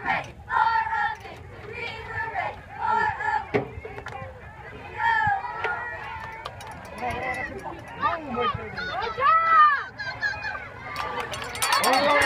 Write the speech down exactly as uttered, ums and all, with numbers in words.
ready for a victory. We're ready for a victory. Go! Good job!